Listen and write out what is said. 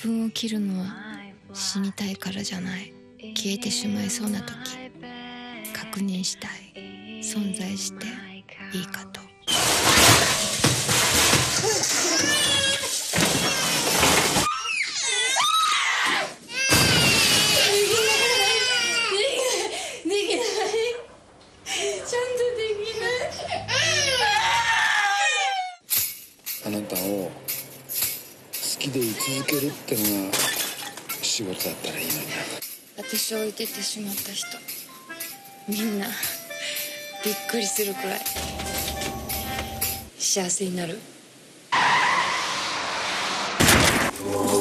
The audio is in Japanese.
分を切るのは死にたいからじゃない。消えてしまいそうな時、確認したい。存在していいかと。 あなたを好きでい続けるってのが仕事だったらいいのにな。 私を置いてってしまった人、みんなびっくりするくらい幸せになる。